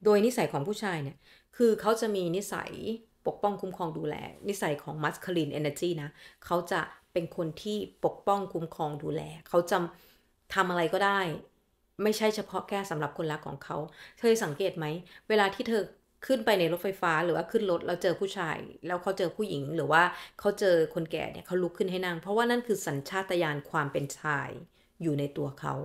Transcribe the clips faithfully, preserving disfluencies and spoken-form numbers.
โดยนิสัยของผู้ชายเนี่ยคือเขาจะมีนิสัยปกป้องคุ้มครองดูแลนิสัยของ masculine energy นะเขาจะเป็นคนที่ปกป้องคุ้มครองดูแลเขาจะทำอะไรก็ได้ไม่ใช่เฉพาะแค่สำหรับคนรักของเขาเคยสังเกตไหมเวลาที่เธอขึ้นไปในรถไฟฟ้าหรือว่าขึ้นรถแล้วเจอผู้ชายแล้วเขาเจอผู้หญิงหรือว่าเขาเจอคนแก่เนี่ยเขาลุกขึ้นให้นั่งเพราะว่านั่นคือสัญชาตญาณความเป็นชายอยู่ในตัวเขา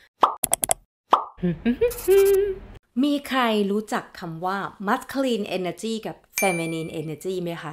มีใครรู้จักคำว่า masculine energy กับ feminine energy ไหมคะ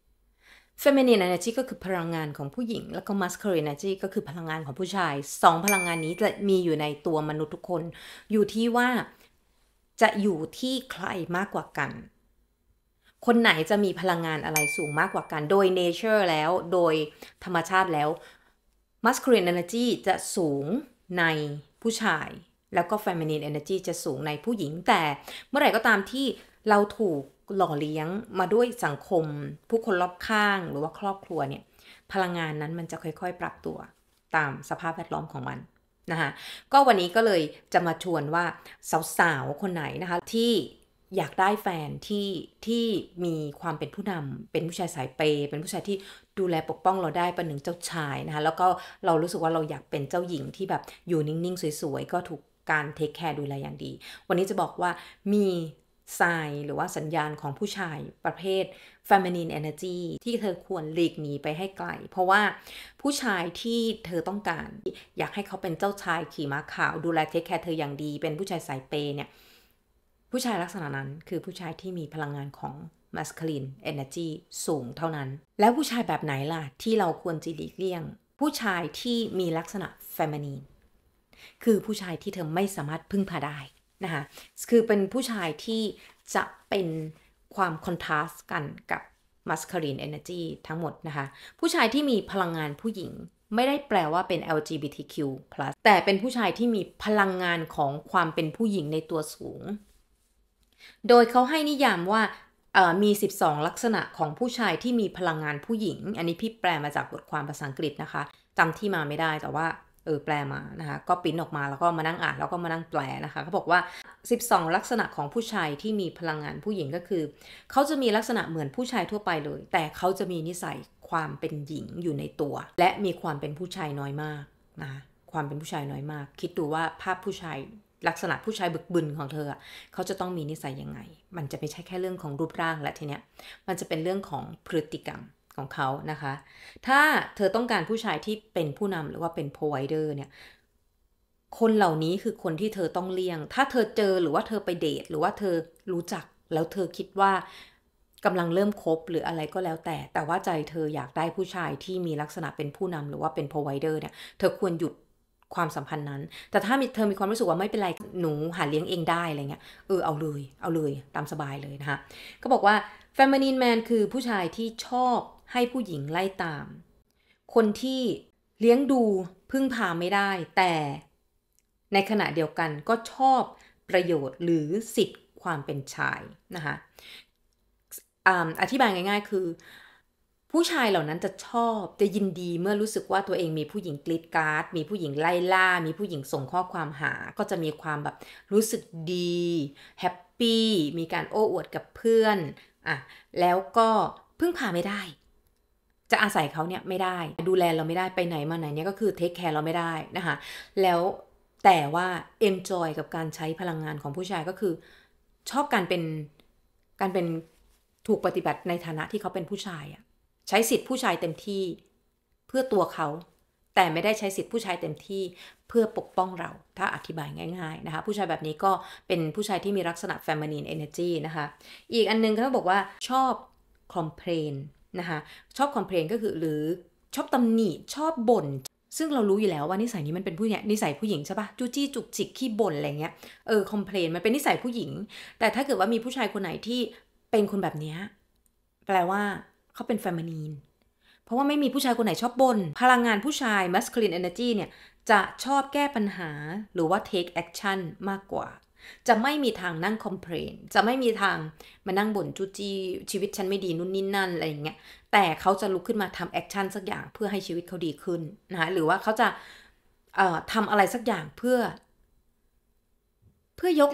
feminine energy ก็คือพลังงานของผู้หญิงแล้วก็ masculine energy ก็คือพลังงานของผู้ชายสองพลังงานนี้จะมีอยู่ในตัวมนุษย์ทุกคนอยู่ที่ว่าจะอยู่ที่ใครมากกว่ากันคนไหนจะมีพลังงานอะไรสูงมากกว่ากันโดย nature แล้วโดยธรรมชาติแล้ว masculine energy จะสูงในผู้ชายแล้วก็ feminine energy จะสูงในผู้หญิงแต่เมื่อไหร่ก็ตามที่เราถูกหล่อเลี้ยงมาด้วยสังคมผู้คนรอบข้างหรือว่าครอบครัวเนี่ยพลังงานนั้นมันจะค่อยๆปรับตัวตามสภาพแวดล้อมของมันนะคะก็วันนี้ก็เลยจะมาชวนว่าสาวๆคนไหนนะคะที่อยากได้แฟนที่ที่มีความเป็นผู้นำเป็นผู้ชายสายเปย์เป็นผู้ชายที่ดูแลปกป้องเราได้ประหนึ่งเจ้าชายนะคะแล้วก็เรารู้สึกว่าเราอยากเป็นเจ้าหญิงที่แบบอยู่นิ่งๆสวยๆก็ถูกการเทคแคร์ดูแลอย่างดีวันนี้จะบอกว่ามีไซน์หรือว่าสัญญาณของผู้ชายประเภท feminine energy ที่เธอควรหลีกหนีไปให้ไกลเพราะว่าผู้ชายที่เธอต้องการอยากให้เขาเป็นเจ้าชายขี่ม้าขาวดูแลเทคแคร์เธออย่างดีเป็นผู้ชายสายเปย์เนี่ยผู้ชายลักษณะนั้นคือผู้ชายที่มีพลังงานของ masculine energy สูงเท่านั้นแล้วผู้ชายแบบไหนล่ะที่เราควรจะหลีกเลี่ยงผู้ชายที่มีลักษณะ feminineคือผู้ชายที่เธอไม่สามารถพึ่งพาได้นะคะคือเป็นผู้ชายที่จะเป็นความคอนทราสต์กันกับ masculine energy ทั้งหมดนะคะผู้ชายที่มีพลังงานผู้หญิงไม่ได้แปลว่าเป็น แอล จี บี ที คิว พลัส แต่เป็นผู้ชายที่มีพลังงานของความเป็นผู้หญิงในตัวสูงโดยเขาให้นิยามว่ามีสิบสองลักษณะของผู้ชายที่มีพลังงานผู้หญิงอันนี้พี่แปลมาจากบทความภาษาอังกฤษนะคะจำที่มาไม่ได้แต่ว่าเออแปลมานะคะก็ปริ้นออกมาแล้วก็มานั่งอ่านแล้วก็มานั่งแปลนะคะเขาบอกว่าสิบสองลักษณะของผู้ชายที่มีพลังงานผู้หญิงก็คือเขาจะมีลักษณะเหมือนผู้ชายทั่วไปเลยแต่เขาจะมีนิสัยความเป็นหญิงอยู่ในตัวและมีความเป็นผู้ชายน้อยมากนะคะความเป็นผู้ชายน้อยมากคิดดูว่าภาพผู้ชายลักษณะผู้ชายบึกบึนของเธอเขาจะต้องมีนิสัยยังไงมันจะไม่ใช่แค่เรื่องของรูปร่างและทีเนี้ยมันจะเป็นเรื่องของพฤติกรรมของเขานะคะถ้าเธอต้องการผู้ชายที่เป็นผู้นำหรือว่าเป็น provider เนี่ยคนเหล่านี้คือคนที่เธอต้องเลี่ยงถ้าเธอเจอหรือว่าเธอไปเดทหรือว่าเธอรู้จักแล้วเธอคิดว่ากำลังเริ่มคบหรืออะไรก็แล้วแต่แต่ว่าใจเธออยากได้ผู้ชายที่มีลักษณะเป็นผู้นำหรือว่าเป็น provider เนี่ยเธอควรหยุดความสัมพันธ์นั้นแต่ถ้าเธอมีความรู้สึกว่าไม่เป็นไรหนูหาเลี้ยงเองได้อะไรเงี้ยเออเอาเลยเอาเลยตามสบายเลยนะคะก็บอกว่า feminine man คือผู้ชายที่ชอบให้ผู้หญิงไล่ตามคนที่เลี้ยงดูพึ่งพาไม่ได้แต่ในขณะเดียวกันก็ชอบประโยชน์หรือสิทธิ์ความเป็นชายนะคะอธิบายง่ายๆคือผู้ชายเหล่านั้นจะชอบจะยินดีเมื่อรู้สึกว่าตัวเองมีผู้หญิงกรีดกราร์ดมีผู้หญิงไล่ล่ามีผู้หญิงส่งข้อความหาก็จะมีความแบบรู้สึกดีแฮปปี้มีการโอ้อวดกับเพื่อนอ่ะแล้วก็พึ่งพาไม่ได้จะอาศัยเขาเนี่ยไม่ได้ดูแลเราไม่ได้ไปไหนมาไหนเนี่ยก็คือเทคแคร์เราไม่ได้นะคะแล้วแต่ว่า enjoy กับการใช้พลังงานของผู้ชายก็คือชอบการเป็นการเป็นถูกปฏิบัติในฐานะที่เขาเป็นผู้ชายอะใช้สิทธิ์ผู้ชายเต็มที่เพื่อตัวเขาแต่ไม่ได้ใช้สิทธิ์ผู้ชายเต็มที่เพื่อปกป้องเราถ้าอธิบายง่ายๆนะคะผู้ชายแบบนี้ก็เป็นผู้ชายที่มีลักษณะ feminine energy นะคะอีกอันนึงเขาบอกว่าชอบ complain นะคะชอบ complain ก็คือหรือชอบตำหนิชอบบ่นซึ่งเรารู้อยู่แล้วว่านิสัยนี้มันเป็นผู้นิสัยผู้หญิงใช่ปะจู้จี้จุกจิกขี้บ่นอะไรเงี้ยเออ complain มันเป็นนิสัยผู้หญิงแต่ถ้าเกิดว่ามีผู้ชายคนไหนที่เป็นคนแบบนี้แปลว่าเขาเป็น feminine เพราะว่าไม่มีผู้ชายคนไหนชอบบ่นพลังงานผู้ชาย masculine energy เนี่ยจะชอบแก้ปัญหาหรือว่า take action มากกว่าจะไม่มีทางนั่ง complain จะไม่มีทางมานั่งบ่นจู้จี้ชีวิตฉันไม่ดีนู่นนี่นั่นอะไรอย่างเงี้ยแต่เขาจะลุกขึ้นมาทำ action สักอย่างเพื่อให้ชีวิตเขาดีขึ้นนะคะหรือว่าเขาจะเอ่อทำอะไรสักอย่างเพื่อเพื่อยกระดับ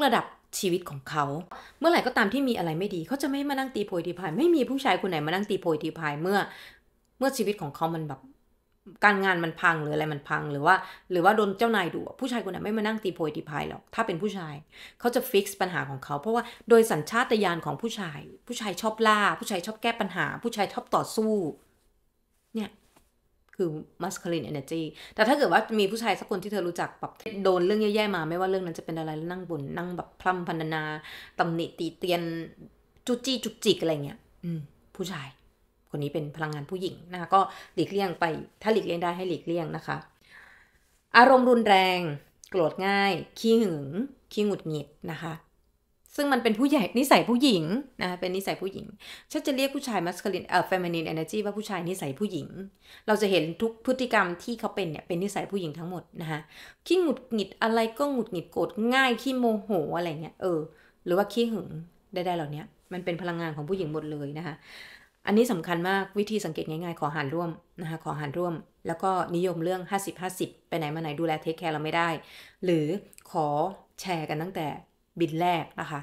ชีวิตของเขาเมื่อไหร่ก็ตามที่มีอะไรไม่ดีเขาจะไม่มานั่งตีโพยตีพายไม่มีผู้ชายคนไหนมานั่งตีโพยตีพายเมื่อเมื่อชีวิตของเขามันแบบการงานมันพังหรืออะไรมันพังหรือว่าหรือว่าโดนเจ้านายดุผู้ชายคนไหนไม่มานั่งตีโพยตีพายหรอกถ้าเป็นผู้ชายเขาจะฟิกซ์ปัญหาของเขาเพราะว่าโดยสัญชาตญาณของผู้ชายผู้ชายชอบล่าผู้ชายชอบแก้ปัญหาผู้ชายชอบต่อสู้เนี่ยคือ masculine energy แต่ถ้าเกิดว่ามีผู้ชายสักคนที่เธอรู้จักแบบโดนเรื่องแย่ๆมาไม่ว่าเรื่องนั้นจะเป็นอะไรแล้วนั่งบ่นนั่งแบบพร่ำพรรณนาตำหนิตีเตียนจุจี้จุกจิกอะไรเงี้ยอืมผู้ชายคนนี้เป็นพลังงานผู้หญิงนะคะก็หลีกเลี่ยงไปถ้าหลีกเลี่ยงได้ให้หลีกเลี่ยงนะคะอารมณ์รุนแรงโกรธง่ายขี้หึงขี้หงุดหงิดนะคะซึ่งมันเป็นผู้ใหญ่นิสัยผู้หญิงนะเป็นนิสัยผู้หญิงฉันจะเรียกผู้ชาย masculine เอ่อ feminine energy ว่าผู้ชายนิสัยผู้หญิงเราจะเห็นทุกพฤติกรรมที่เขาเป็นเนี่ยเป็นนิสัยผู้หญิงทั้งหมดนะคะขี้หงุดหงิดอะไรก็หงุดหงิดโกรธง่ายขี้โมโหอะไรเงี้ยเออหรือว่าขี้หึงได้ๆเหล่านี้มันเป็นพลังงานของผู้หญิงหมดเลยนะคะอันนี้สำคัญมากวิธีสังเกตง่ายๆขอหารร่วมนะคะขอหารร่วมแล้วก็นิยมเรื่องห้าสิบ ห้าสิบไปไหนมาไหนดูแลเทคแคร์เราไม่ได้หรือขอแชร์กันตั้งแต่บินแรกนะคะ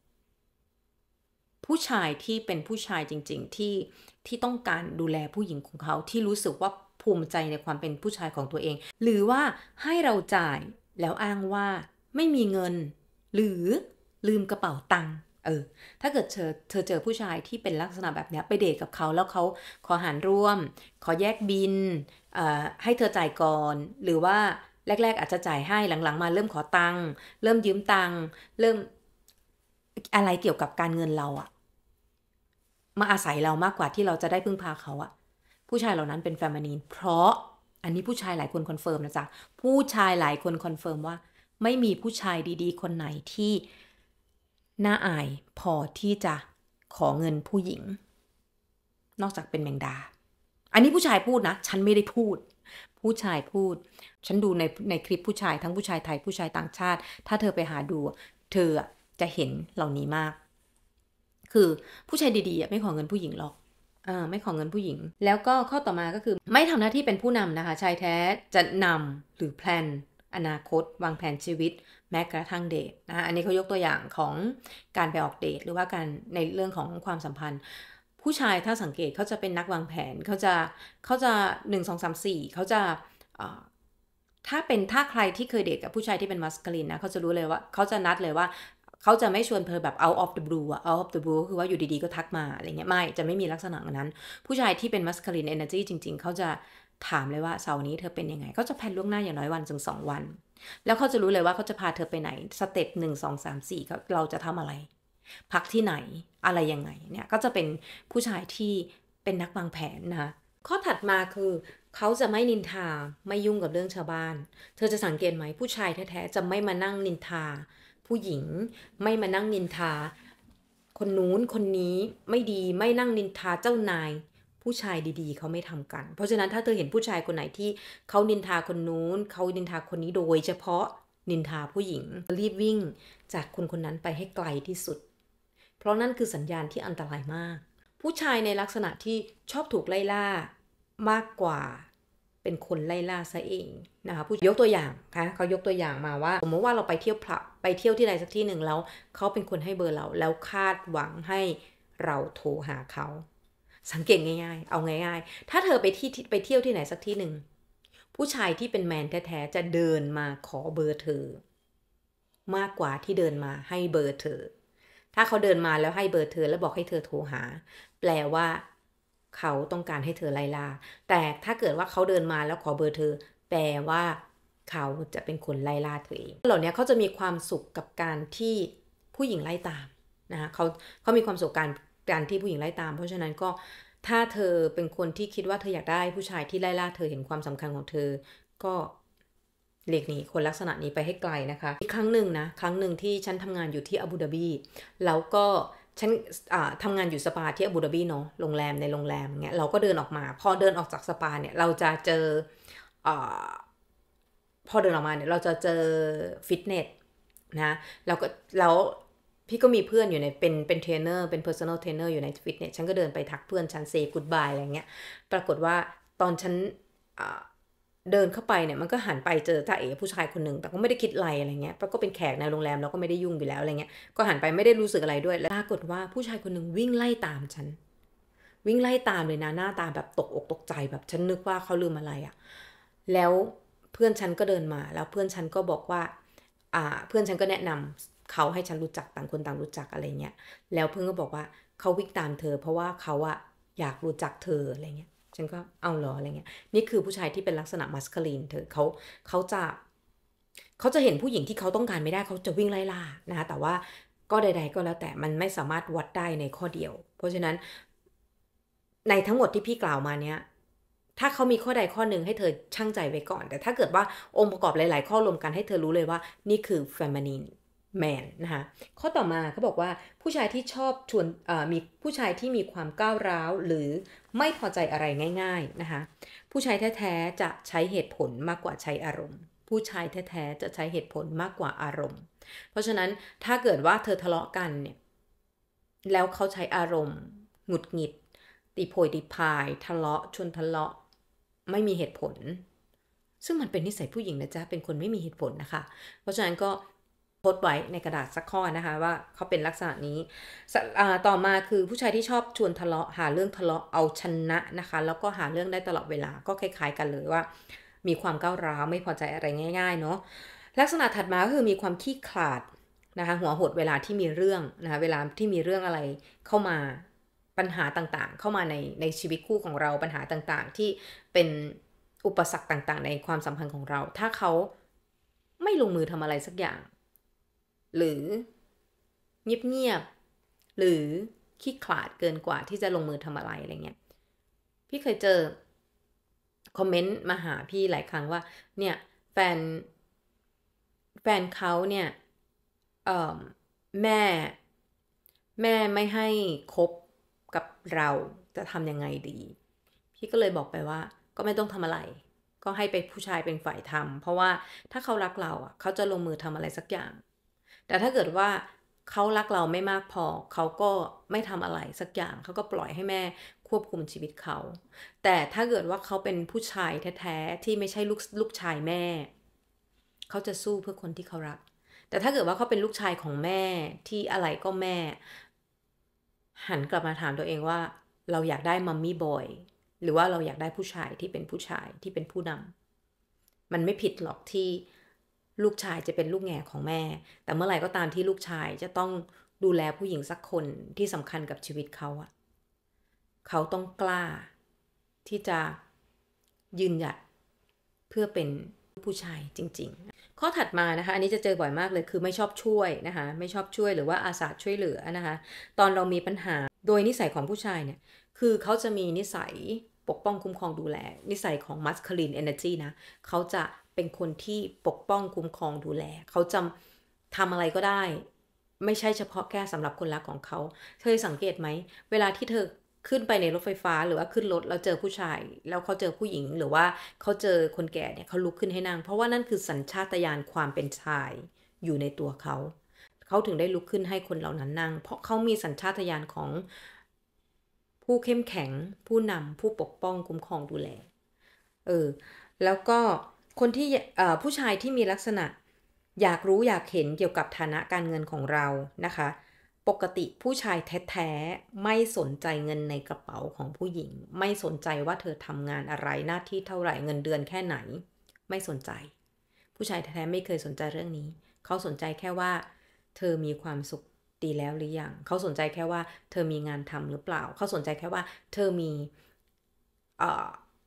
ผู้ชายที่เป็นผู้ชายจริงๆที่ที่ต้องการดูแลผู้หญิงของเขาที่รู้สึกว่าภูมิใจในความเป็นผู้ชายของตัวเองหรือว่าให้เราจ่ายแล้วอ้างว่าไม่มีเงินหรือลืมกระเป๋าตังค์เออถ้าเกิดเธอเธอเจอผู้ชายที่เป็นลักษณะแบบนี้ไปเดทกับเขาแล้วเขาขอหารร่วมขอแยกบินเอ่อให้เธอจ่ายก่อนหรือว่าแรกๆอาจจะจ่ายให้หลังๆมาเริ่มขอตังค์เริ่มยืมตังค์เริ่มอะไรเกี่ยวกับการเงินเราอะมาอาศัยเรามากกว่าที่เราจะได้พึ่งพาเขาอะผู้ชายเหล่านั้นเป็นแฟมินีนเพราะอันนี้ผู้ชายหลายคนคอนเฟิร์มนะจ๊ะผู้ชายหลายคนคอนเฟิร์มว่าไม่มีผู้ชายดีๆคนไหนที่น่าอายพอที่จะขอเงินผู้หญิงนอกจากเป็นแมงดาอันนี้ผู้ชายพูดนะฉันไม่ได้พูดผู้ชายพูดฉันดูในในคลิปผู้ชายทั้งผู้ชายไทยผู้ชายต่างชาติถ้าเธอไปหาดูเธอจะเห็นเหล่านี้มากคือผู้ชายดีๆไม่ขอเงินผู้หญิงหรอกอ่าไม่ขอเงินผู้หญิงแล้วก็ข้อต่อมาก็คือไม่ทำหน้าที่เป็นผู้นำนะคะชายแท้จะนำหรือแพลนอนาคตวางแผนชีวิตแม้กระทั่งเดทนะคะอันนี้เขายกตัวอย่างของการไปออกเดทหรือว่าการในเรื่องของความสัมพันธ์ผู้ชายถ้าสังเกตเขาจะเป็นนักวางแผนเขาจะเขาจะหนึ่ง สอง สาม สี่เขาจะถ้าเป็นถ้าใครที่เคยเดทกับผู้ชายที่เป็นมัสคาลินนะเขาจะรู้เลยว่าเขาจะนัดเลยว่าเขาจะไม่ชวนเธอแบบ out of the blue อะ out of the blue ก็คือว่าอยู่ดีๆก็ทักมาอะไรเงี้ยไม่จะไม่มีลักษณะนั้นผู้ชายที่เป็น masculine energy จริงๆเขาจะถามเลยว่าเสาร์นี้เธอเป็นยังไงเขาจะแพลนล่วงหน้าอย่างน้อยวันถึงสองวันแล้วเขาจะรู้เลยว่าเขาจะพาเธอไปไหนสเต็ปหนึ่ง สอง สาม สี่เราจะทำอะไรพักที่ไหนอะไรยังไงเนี่ยก็จะเป็นผู้ชายที่เป็นนักวางแผนนะคะข้อถัดมาคือเขาจะไม่นินทาไม่ยุ่งกับเรื่องชาวบ้านเธอจะสังเกตไหมผู้ชายแท้ๆจะไม่มานั่งนินทาผู้หญิงไม่มานั่งนินทาคนนู้นคนนี้ไม่ดีไม่นั่งนินทาเจ้านายผู้ชายดีๆเขาไม่ทำกันเพราะฉะนั้นถ้าเธอเห็นผู้ชายคนไหนที่เขานินทาคนนู้นเขานินทาคนนี้โดยเฉพาะนินทาผู้หญิงรีบวิ่งจากคนคนนั้นไปให้ไกลที่สุดเพราะนั่นคือสัญญาณที่อันตรายมากผู้ชายในลักษณะที่ชอบถูกไล่ล่ามากกว่าเป็นคนไล่ล่าซะเองนะคะผู้ยกตัวอย่างค่ะเขายกตัวอย่างมาว่าสมมติว่าเราไปเที่ยวผับไปเที่ยวที่ใดสักที่หนึ่งแล้วเขาเป็นคนให้เบอร์เราแล้วคาดหวังให้เราโทรหาเขาสังเกตง่ายๆเอาง่ายๆถ้าเธอไปที่ไปเที่ยวที่ไหนสักที่หนึ่งผู้ชายที่เป็นแมนแท้ๆจะเดินมาขอเบอร์เธอมากกว่าที่เดินมาให้เบอร์เธอถ้าเขาเดินมาแล้วให้เบอร์เธอแล้วบอกให้เธอโทรหาแปลว่าเขาต้องการให้เธอไล่ล่าแต่ถ้าเกิดว่าเขาเดินมาแล้วขอเบอร์เธอแปลว่าเขาจะเป็นคนไล่ล่าเธอเองเหล่านี้เขาจะมีความสุขกับการที่ผู้หญิงไล่ตามนะคะเขาเขามีความสุขการการที่ผู้หญิงไล่ตามเพราะฉะนั้นก็ถ้าเธอเป็นคนที่คิดว่าเธออยากได้ผู้ชายที่ไล่ล่าเธอเห็นความสำคัญของเธอก็เรียกนี้คนลักษณะนี้ไปให้ไกลนะคะอีกครั้งหนึ่งนะครั้งหนึ่งที่ฉันทำงานอยู่ที่อาบูดาบีแล้วก็ฉันทำงานอยู่สปาที่อาบูดาบีเนาะโรงแรมในโรงแรมเงี้ยเราก็เดินออกมาพอเดินออกจากสปาเนี่ยเราจะเจออพอเดินออกมาเนี่ยเราจะเจอฟิตเนสนะแล้วก็แล้วพี่ก็มีเพื่อนอยู่ในเป็นเป็นเทรนเนอร์เป็น personal trainer อยู่ในฟิตเนสฉันก็เดินไปทักเพื่อนฉันเซย์กู๊ดบายอะไรเงี้ยปรากฏว่าตอนฉันเดินเข้าไปเนี่ยมันก็หันไปเจอจ่าเอ๋ผู้ชายคนหนึ่งแต่ก็ไม่ได้คิดอะไรอะไรเงี้ยเพราะก็เป็นแขกในโรงแรมเราก็ไม่ได้ยุ่งอยู่แล้วอะไรเงี้ยก็หันไปไม่ได้รู้สึกอะไรด้วยแล้วปรากฏว่าผู้ชายคนหนึ่งวิ่งไล่ตามฉันวิ่งไล่ตามเลยนะหน้าตาแบบตกอกตกใจแบบฉันนึกว่าเขาลืมอะไรอะแล้วเพื่อนฉันก็เดินมาแล้วเพื่อนฉันก็บอกว่าอ่าเพื่อนฉันก็แนะนำเขาให้ฉันรู้จักต่างคนต่างรู้จักอะไรเงี้ยแล้วเพื่อนก็บอกว่าเขาวิ่งตามเธอเพราะว่าเขาอะอยากรู้จักเธออะไรเงี้ยฉันก็เอาเหรออะไรเงี้ยนี่คือผู้ชายที่เป็นลักษณะมัสคลีนเธอเขาเขาจะเขาจะเห็นผู้หญิงที่เขาต้องการไม่ได้เขาจะวิ่งไล่ล่านะคะแต่ว่าก็ใดๆก็แล้วแต่มันไม่สามารถวัดได้ในข้อเดียวเพราะฉะนั้นในทั้งหมดที่พี่กล่าวมาเนี้ยถ้าเขามีข้อใดข้อหนึ่งให้เธอชั่งใจไว้ก่อนแต่ถ้าเกิดว่าองค์ประกอบหลายๆข้อรวมกันให้เธอรู้เลยว่านี่คือ feminine man นะคะข้อต่อมาเขาบอกว่าผู้ชายที่ชอบชวนมีผู้ชายที่มีความก้าวร้าวหรือไม่พอใจอะไรง่ายๆนะคะผู้ชายแท้ๆจะใช้เหตุผลมากกว่าใช้อารมณ์ผู้ชายแท้ๆจะใช้เหตุผลมากกว่าอารมณ์เพราะฉะนั้นถ้าเกิดว่าเธอทะเลาะกันเนี่ยแล้วเขาใช้อารมณ์หงุดหงิดตีโพยตีพายทะเลาะชวนทะเลาะไม่มีเหตุผลซึ่งมันเป็นนิสัยผู้หญิงนะจ๊ะเป็นคนไม่มีเหตุผลนะคะเพราะฉะนั้นก็โพสต์ไว้ในกระดาษสักข้อนะคะว่าเขาเป็นลักษณะนี้ต่อมาคือผู้ชายที่ชอบชวนทะเลาะหาเรื่องทะเลาะเอาชนะนะคะแล้วก็หาเรื่องได้ตลอดเวลาก็คล้ายๆกันเลยว่ามีความก้าวร้าวไม่พอใจอะไรง่ายๆเนาะลักษณะถัดมาก็คือมีความขี้ขลาดนะคะหัวหดเวลาที่มีเรื่องนะคะเวลาที่มีเรื่องอะไรเข้ามาปัญหาต่างๆเข้ามาในในชีวิตคู่ของเราปัญหาต่างๆที่เป็นอุปสรรคต่างๆในความสัมพันธ์ของเราถ้าเขาไม่ลงมือทำอะไรสักอย่างหรือเงียบๆหรือขี้ขลาดเกินกว่าที่จะลงมือทำอะไรอะไรเงี้ยพี่เคยเจอคอมเมนต์มาหาพี่หลายครั้งว่าเนี่ยแฟนแฟนเขาเนี่ยเอ่อแม่แม่ไม่ให้คบกับเราจะทำยังไงดีพี่ก็เลยบอกไปว่าก็ไม่ต้องทำอะไรก็ให้ไปผู้ชายเป็นฝ่ายทำเพราะว่าถ้าเขารักเราอ่ะเขาจะลงมือทำอะไรสักอย่างแต่ถ้าเกิดว่าเขารักเราไม่มากพอเขาก็ไม่ทำอะไรสักอย่างเขาก็ปล่อยให้แม่ควบคุมชีวิตเขาแต่ถ้าเกิดว่าเขาเป็นผู้ชายแท้ๆที่ไม่ใช่ลูกลูกชายแม่เขาจะสู้เพื่อคนที่เขารักแต่ถ้าเกิดว่าเขาเป็นลูกชายของแม่ที่อะไรก็แม่หันกลับมาถามตัวเองว่าเราอยากได้มัมมี่บอยหรือว่าเราอยากได้ผู้ชายที่เป็นผู้ชายที่เป็นผู้นำมันไม่ผิดหรอกที่ลูกชายจะเป็นลูกแง่ของแม่แต่เมื่อไหร่ก็ตามที่ลูกชายจะต้องดูแลผู้หญิงสักคนที่สำคัญกับชีวิตเขาอะเขาต้องกล้าที่จะยืนหยัดเพื่อเป็นผู้ชายจริงๆข้อถัดมานะคะอันนี้จะเจอบ่อยมากเลยคือไม่ชอบช่วยนะคะไม่ชอบช่วยหรือว่าอาสาช่วยเหลือนะคะตอนเรามีปัญหาโดยนิสัยของผู้ชายเนี่ยคือเขาจะมีนิสัยปกป้องคุ้มครองดูแลนิสัยของ masculine energy นะเขาจะเป็นคนที่ปกป้องคุ้มครองดูแลเขาจะทำอะไรก็ได้ไม่ใช่เฉพาะแค่สำหรับคนรักของเขาเธอสังเกตไหมเวลาที่เธอขึ้นไปในรถไฟฟ้าหรือว่าขึ้นรถแล้วเจอผู้ชายแล้วเขาเจอผู้หญิงหรือว่าเขาเจอคนแก่เนี่ยเขาลุกขึ้นให้นั่งเพราะว่านั่นคือสัญชาตญาณความเป็นชายอยู่ในตัวเขาเขาถึงได้ลุกขึ้นให้คนเหล่านั้นนั่งเพราะเขามีสัญชาตญาณของผู้เข้มแข็งผู้นำผู้ปกป้องคุ้มครองดูแลเออแล้วก็คนที่ผู้ชายที่มีลักษณะอยากรู้อยากเห็นเกี่ยวกับฐานะการเงินของเรานะคะปกติผู้ชายแท้ๆไม่สนใจเงินในกระเป๋าของผู้หญิงไม่สนใจว่าเธอทำงานอะไรหน้าที่เท่าไหร่เงินเดือนแค่ไหนไม่สนใจผู้ชายแท้ๆไม่เคยสนใจเรื่องนี้เขาสนใจแค่ว่าเธอมีความสุขดีแล้วหรือยังเขาสนใจแค่ว่าเธอมีงานทำหรือเปล่าเขาสนใจแค่ว่าเธอมีเอ่อ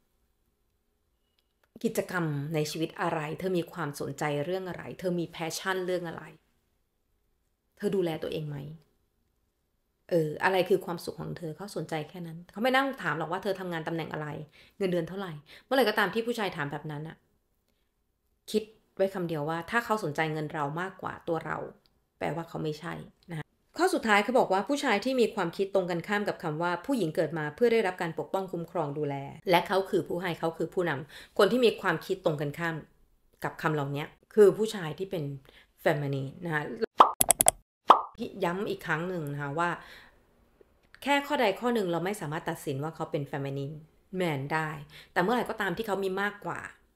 กิจกรรมในชีวิตอะไรเธอมีความสนใจเรื่องอะไรเธอมีแพชชั่นเรื่องอะไรเธอดูแลตัวเองไหมเอออะไรคือความสุขของเธอเขาสนใจแค่นั้นเขาไม่นั่งถามหรอกว่าเธอทำงานตำแหน่งอะไรเงินเดือนเท่าไหร่เมื่อไหร่ก็ตามที่ผู้ชายถามแบบนั้นอะคิดไว้คำเดียวว่าถ้าเขาสนใจเงินเรามากกว่าตัวเราแปลว่าเขาไม่ใช่นะข้อสุดท้ายเขาบอกว่าผู้ชายที่มีความคิดตรงกันข้ามกับคำว่าผู้หญิงเกิดมาเพื่อได้รับการปกป้องคุ้มครองดูแลและเขาคือผู้ให้เขาคือผู้นำคนที่มีความคิดตรงกันข้ามกับคำเหล่านี้คือผู้ชายที่เป็นเฟมินีนนะคะย้ำอีกครั้งหนึ่งนะคะว่าแค่ข้อใดข้อหนึ่งเราไม่สามารถตัดสินว่าเขาเป็นเฟมินีนแมนได้แต่เมื่อไหร่ก็ตามที่เขามีมากกว่า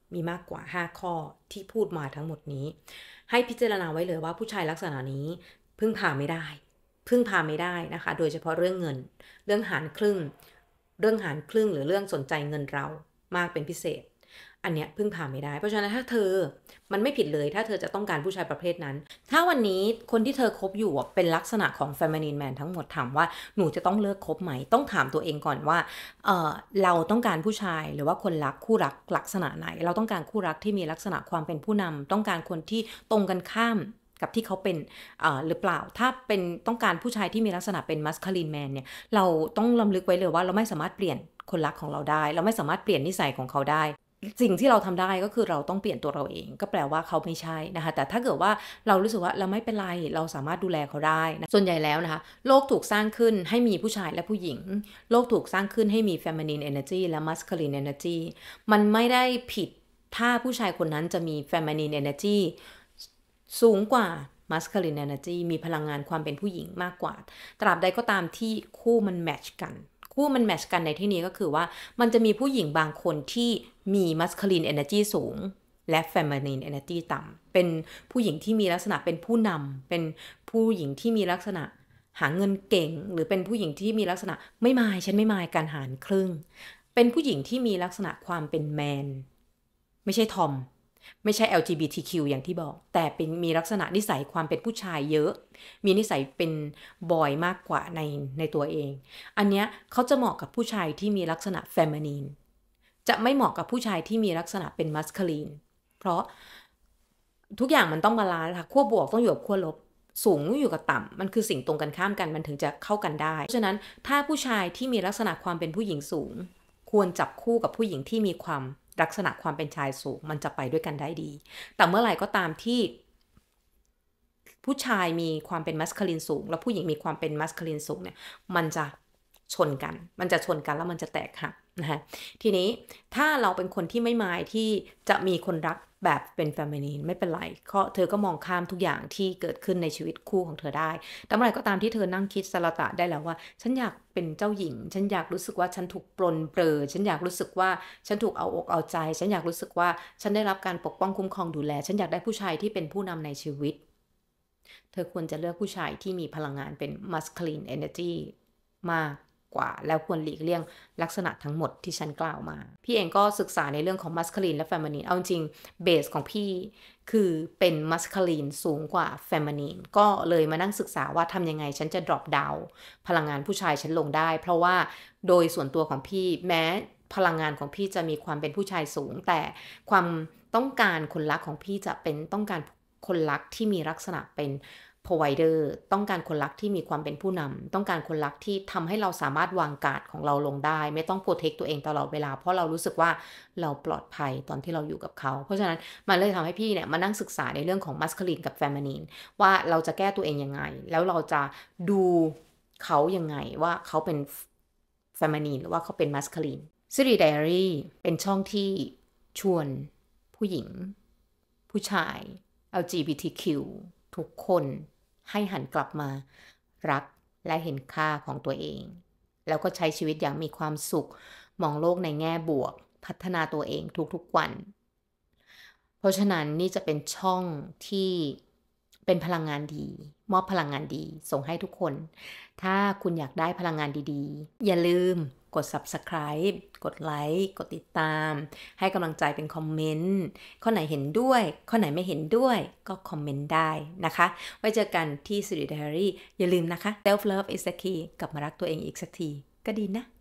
มีมากกว่าห้าข้อที่พูดมาทั้งหมดนี้ให้พิจารณาไว้เลยว่าผู้ชายลักษณะนี้พึ่งพาไม่ได้พึ่งพาไม่ได้นะคะโดยเฉพาะเรื่องเงินเรื่องหารครึ่งเรื่องหารครึ่งหรือเรื่องสนใจเงินเรามากเป็นพิเศษอันเนี้ยพึ่งพาไม่ได้เพราะฉะนั้นถ้าเธอมันไม่ผิดเลยถ้าเธอจะต้องการผู้ชายประเภทนั้นถ้าวันนี้คนที่เธอคบอยู่เป็นลักษณะของ feminine man ทั้งหมดถามว่าหนูจะต้องเลิกคบไหมต้องถามตัวเองก่อนว่าเออเราต้องการผู้ชายหรือว่าคนรักคู่รักลักษณะไหนเราต้องการคู่รักที่มีลักษณะความเป็นผู้นำต้องการคนที่ตรงกันข้ามกับที่เขาเป็นหรือเปล่าถ้าเป็นต้องการผู้ชายที่มีลักษณะเป็น masculine man เนี่ยเราต้องรำลึกไว้เลยว่าเราไม่สามารถเปลี่ยนคนรักของเราได้เราไม่สามารถเปลี่ยนนิสัยของเขาได้สิ่งที่เราทำได้ก็คือเราต้องเปลี่ยนตัวเราเองก็แปลว่าเขาไม่ใช่นะคะแต่ถ้าเกิดว่าเรารู้สึกว่าเราไม่เป็นไรเราสามารถดูแลเขาได้นะส่วนใหญ่แล้วนะคะโลกถูกสร้างขึ้นให้มีผู้ชายและผู้หญิงโลกถูกสร้างขึ้นให้มี feminine energy และ masculine energy มันไม่ได้ผิดถ้าผู้ชายคนนั้นจะมี feminine energy สูงกว่า masculine energy มีพลังงานความเป็นผู้หญิงมากกว่าตราบใดก็ตามที่คู่มันแมทช์กันคู่มันแมทช์กันในที่นี้ก็คือว่ามันจะมีผู้หญิงบางคนที่มี masculine energy สูงและ feminine energy ต่ำเป็นผู้หญิงที่มีลักษณะเป็นผู้นำเป็นผู้หญิงที่มีลักษณะหาเงินเก่งหรือเป็นผู้หญิงที่มีลักษณะไม่มายฉันไม่มายการหารครึ่งเป็นผู้หญิงที่มีลักษณะความเป็นแมนไม่ใช่ทอมไม่ใช่ แอล จี บี ที คิว อย่างที่บอกแต่เป็นมีลักษณะนิสัยความเป็นผู้ชายเยอะมีนิสัยเป็นบอยมากกว่าในในตัวเองอันเนี้ยเขาจะเหมาะกับผู้ชายที่มีลักษณะเฟมินีนจะไม่เหมาะกับผู้ชายที่มีลักษณะเป็นมัสคูลีนเพราะทุกอย่างมันต้องบาลานซ์ค่ะขั้วบวกต้องอยู่กับขั้วลบสูงอยู่กับต่ำมันคือสิ่งตรงกันข้ามกันมันถึงจะเข้ากันได้เพราะฉะนั้นถ้าผู้ชายที่มีลักษณะความเป็นผู้หญิงสูงควรจับคู่กับผู้หญิงที่มีความลักษณะความเป็นชายสูงมันจะไปด้วยกันได้ดีแต่เมื่อไหร่ก็ตามที่ผู้ชายมีความเป็นมัสคูลินสูงแล้วผู้หญิงมีความเป็นมัสคูลินสูงเนี่ยมันจะชนกันมันจะชนกันแล้วมันจะแตกหักนะฮะทีนี้ถ้าเราเป็นคนที่ไม่หมายที่จะมีคนรักแบบเป็นเฟมินีนไม่เป็นไรก็เธอก็มองข้ามทุกอย่างที่เกิดขึ้นในชีวิตคู่ของเธอได้แต่เมื่อไหร่ก็ตามที่เธอนั่งคิดสละตะได้แล้วว่าฉันอยากเป็นเจ้าหญิงฉันอยากรู้สึกว่าฉันถูกปลนเปลือฉันอยากรู้สึกว่าฉันถูกเอาอกเอาใจฉันอยากรู้สึกว่าฉันได้รับการปกป้องคุ้มครองดูแลฉันอยากได้ผู้ชายที่เป็นผู้นำในชีวิตเธอควรจะเลือกผู้ชายที่มีพลังงานเป็น masculine energy มากกว่าแล้วควรหลีกเลี่ยงลักษณะทั้งหมดที่ฉันกล่าวมาพี่เองก็ศึกษาในเรื่องของ masculine และ feminine เอาจริงเบสของพี่คือเป็น masculine สูงกว่า feminine ก็เลยมานั่งศึกษาว่าทำยังไงฉันจะ drop down พลังงานผู้ชายฉันลงได้เพราะว่าโดยส่วนตัวของพี่แม้พลังงานของพี่จะมีความเป็นผู้ชายสูงแต่ความต้องการคนรักของพี่จะเป็นต้องการคนรักที่มีลักษณะเป็นprovider ต้องการคนรักที่มีความเป็นผู้นำต้องการคนรักที่ทำให้เราสามารถวางการ์ดของเราลงได้ไม่ต้องโปรเทคตัวเองตลอดเวลาเพราะเรารู้สึกว่าเราปลอดภัยตอนที่เราอยู่กับเขาเพราะฉะนั้นมันเลยทำให้พี่เนี่ยมานั่งศึกษาในเรื่องของ masculine กับ feminine ว่าเราจะแก้ตัวเองยังไงแล้วเราจะดูเขายังไงว่าเขาเป็น feminine หรือว่าเขาเป็น masculine Siri Diary เป็นช่องที่ชวนผู้หญิงผู้ชาย แอล จี บี ที คิว ทุกคนให้หันกลับมารักและเห็นค่าของตัวเองแล้วก็ใช้ชีวิตอย่างมีความสุขมองโลกในแง่บวกพัฒนาตัวเองทุกๆวันเพราะฉะนั้นนี่จะเป็นช่องที่เป็นพลังงานดีมอบพลังงานดีส่งให้ทุกคนถ้าคุณอยากได้พลังงานดีๆอย่าลืมกด Subscribe กดไลค์กดติดตามให้กำลังใจเป็นคอมเมนต์ข้อไหนเห็นด้วยข้อไหนไม่เห็นด้วยก็คอมเมนต์ได้นะคะไว้เจอกันที่ Siri Diary อย่าลืมนะคะ Self Love is the key กลับมารักตัวเองอีกสักทีก็ดีนะ